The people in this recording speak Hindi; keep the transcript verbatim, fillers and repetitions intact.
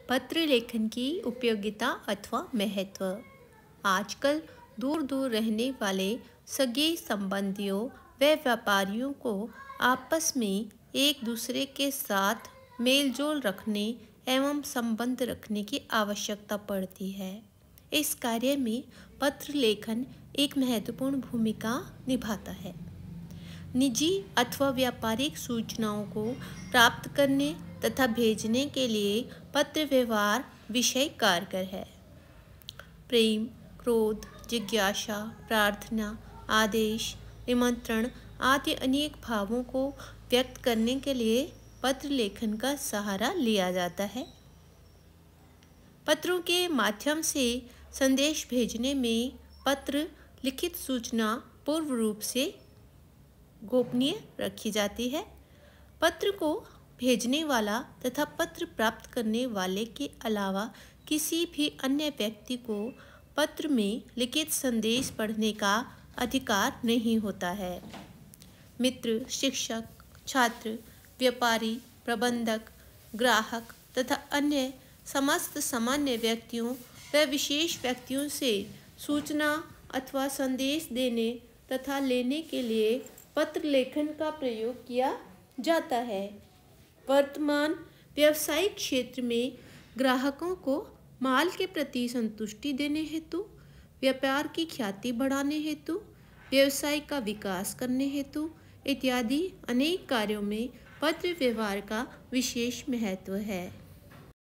पत्र लेखन की उपयोगिता अथवा महत्व। आजकल दूर दूर रहने वाले सगे संबंधियों व व्यापारियों को आपस में एक दूसरे के साथ मेलजोल रखने एवं संबंध रखने की आवश्यकता पड़ती है। इस कार्य में पत्र लेखन एक महत्वपूर्ण भूमिका निभाता है। निजी अथवा व्यापारिक सूचनाओं को प्राप्त करने तथा भेजने के लिए पत्र व्यवहार विषय कारगर है। प्रेम, क्रोध, जिज्ञासा, प्रार्थना, आदेश, निमंत्रण आदि अनेक भावों को व्यक्त करने के लिए पत्र लेखन का सहारा लिया जाता है। पत्रों के माध्यम से संदेश भेजने में पत्र लिखित सूचना पूर्व रूप से गोपनीय रखी जाती है। पत्र को भेजने वाला तथा पत्र प्राप्त करने वाले के अलावा किसी भी अन्य व्यक्ति को पत्र में लिखित संदेश पढ़ने का अधिकार नहीं होता है। मित्र, शिक्षक, छात्र, व्यापारी, प्रबंधक, ग्राहक तथा अन्य समस्त सामान्य व्यक्तियों व विशेष व्यक्तियों से सूचना अथवा संदेश देने तथा लेने के लिए पत्र लेखन का प्रयोग किया जाता है। वर्तमान व्यावसायिक क्षेत्र में ग्राहकों को माल के प्रति संतुष्टि देने हेतु, व्यापार की ख्याति बढ़ाने हेतु, व्यवसाय का विकास करने हेतु इत्यादि अनेक कार्यों में पत्र व्यवहार का विशेष महत्व है।